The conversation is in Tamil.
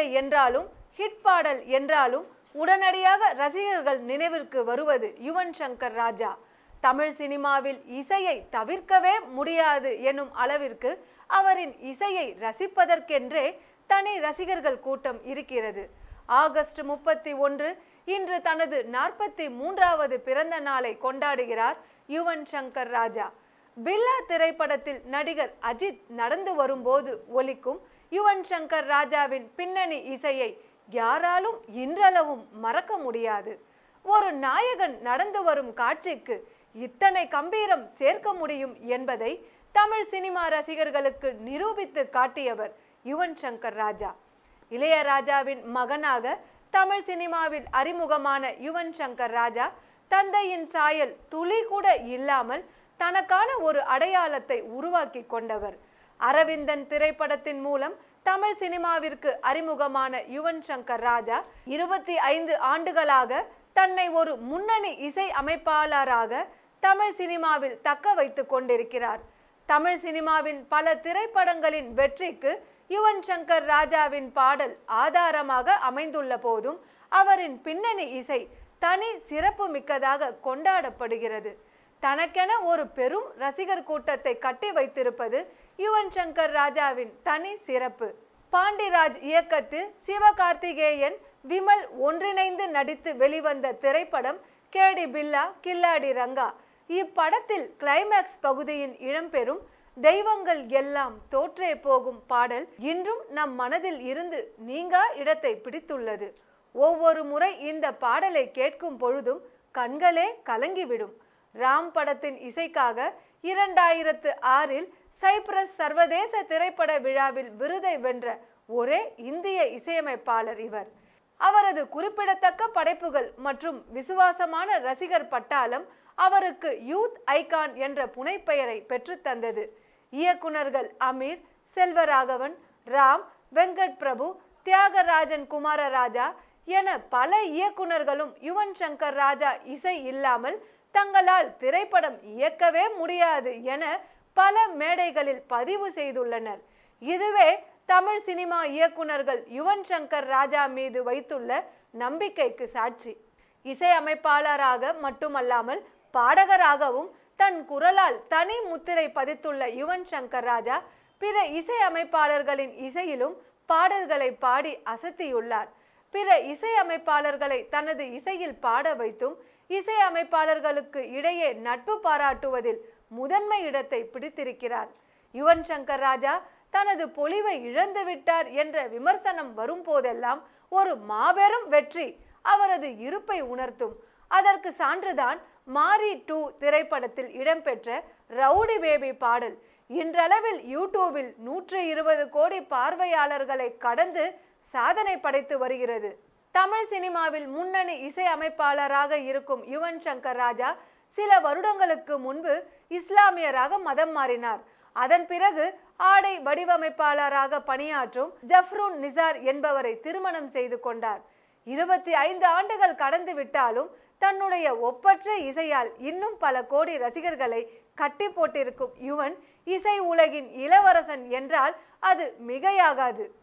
இசை என்றாலும் ஹிட் பாடல் என்றாலும் உடனடியாக ரசிகர்கள் நினைவிற்கு வருவது யுவன் சங்கர் ராஜா. தமிழ் சினிமாவில் இசையை தவிர்க்கவே முடியாது எனும் அளவிற்கு அவரின் இசையை ரசிப்பதற்கென்றே தனி ரசிகர்கள் கூட்டம் இருக்கிறது. ஆகஸ்ட் 31 இன்று தனது 43வது பிறந்த நாளை கொண்டாடுகிறார் யுவன் சங்கர் ராஜா. பில்லா திரைப்படத்தில் நடிகர் அஜித் நடந்து வரும்போது ஒலிக்கும் யுவன் சங்கர் ராஜாவின் பின்னணி இசையை யாராலும் இன்றளவும் மறக்க முடியாது. ஒரு நாயகன் நடந்து வரும் காட்சிக்கு இத்தனை கம்பீரம் சேர்க்க முடியும் என்பதை தமிழ் சினிமா ரசிகர்களுக்கு நிரூபித்து காட்டியவர் யுவன் சங்கர் ராஜா. இளையராஜாவின் மகனாக தமிழ் சினிமாவில் அறிமுகமான யுவன் சங்கர் ராஜா தந்தையின் சாயல் துளி கூட இல்லாமல் தனக்கான ஒரு அடையாளத்தை உருவாக்கி கொண்டவர். அரவிந்தன் திரைப்படத்தின் மூலம் தமிழ் சினிமாவிற்கு அறிமுகமான யுவன் சங்கர் ராஜா 25 ஆண்டுகளாக தன்னை ஒரு முன்னணி இசை அமைப்பாளராக தமிழ் சினிமாவில் தக்க வைத்து கொண்டிருக்கிறார். தமிழ் சினிமாவின் பல திரைப்படங்களின் வெற்றிக்கு யுவன் சங்கர் ராஜாவின் பாடல் ஆதாரமாக அமைந்துள்ள போதும் அவரின் பின்னணி இசை தனி சிறப்பு மிக்கதாக கொண்டாடப்படுகிறது. தனக்கென ஒரு பெரும் ரசிகர் கூட்டத்தை கட்டி வைத்திருப்பது யுவன் சங்கர் ராஜாவின் தனி சிறப்பு. பாண்டிராஜ் இயக்கத்தில் சிவகார்த்திகேயன் விமல் ஒன்றிணைந்து நடித்து வெளிவந்த திரைப்படம் கேடி பில்லா கில்லாடி ரங்கா. இப்படத்தில் கிளைமேக்ஸ் பகுதியின் இடம்பெறும் தெய்வங்கள் எல்லாம் தோற்றே போகும் பாடல் இன்றும் நம் மனதில் இருந்து நீங்கா இடத்தை பிடித்துள்ளது. ஒவ்வொரு முறை இந்த பாடலை கேட்கும் பொழுதும் கண்களே கலங்கிவிடும். ராம் படத்தின் இசைக்காக 2006இல் சைப்ரஸ் சர்வதேச திரைப்பட விழாவில் விருதை வென்ற ஒரே இந்திய இசையமைப்பாளர் இவர். அவரது குறிப்பிடத்தக்க படைப்புகள் மற்றும் விசுவாசமான ரசிகர் பட்டாளம் அவருக்கு யூத் ஐகான் என்ற புனைப்பெயரை பெற்றுத்தந்தது. இயக்குனர்கள் அமீர், செல்வராகவன், ராம், வெங்கட் பிரபு, தியாகராஜன் குமாரராஜா என பல இயக்குனர்களும் யுவன் சங்கர் ராஜா இசை இல்லாமல் தங்களால் திரைப்படம் இயக்கவே முடியாது என பல மேடைகளில் பதிவு செய்துள்ளனர். இதுவே தமிழ் சினிமா இயக்குனர்கள் யுவன் சங்கர் ராஜா மீது வைத்துள்ள நம்பிக்கைக்கு சாட்சி. இசையமைப்பாளராக மட்டுமல்லாமல் பாடகராகவும் தன் குரலால் தனி முத்திரை பதித்துள்ள யுவன் சங்கர் ராஜா பிற இசையமைப்பாளர்களின் இசையிலும் பாடல்களை பாடி அசத்தியுள்ளார். பிற இசையமைப்பாளர்களை தனது இசையில் பாட வைத்தும் இசையமைப்பாளர்களுக்கு இடையே நட்பு பாராட்டுவதில் முதன்மை இடத்தை பிடித்திருக்கிறார். யுவன் சங்கர் ராஜா தனது பொலிவை இழந்துவிட்டார் என்ற விமர்சனம் வரும் போதெல்லாம் ஒரு மாபெரும் வெற்றி அவரது இருப்பை உணர்த்தும். அதற்கு சான்றுதான் மாரி 2 திரைப்படத்தில் இடம்பெற்ற ரவுடி பேபி பாடல். இன்றளவில் யூடியூபில் 120 கோடி பார்வையாளர்களை கடந்து சாதனை படைத்து வருகிறது. தமிழ் சினிமாவில் முன்னணி இசை அமைப்பாளராக இருக்கும் யுவன் சங்கர் ராஜா சில வருடங்களுக்கு முன்பு இஸ்லாமியராக மதம் மாறினார். அதன் பிறகு ஆடை வடிவமைப்பாளராக பணியாற்றும் ஜஃப்ரூன் நிசார் என்பவரை திருமணம் செய்து கொண்டார். 25 ஆண்டுகள் கடந்து விட்டாலும் தன்னுடைய ஒப்பற்ற இசையால் இன்னும் பல கோடி ரசிகர்களை கட்டி போட்டிருக்கும் யுவன் இசை உலகின் இளவரசன் என்றால் அது மிகையாகாது.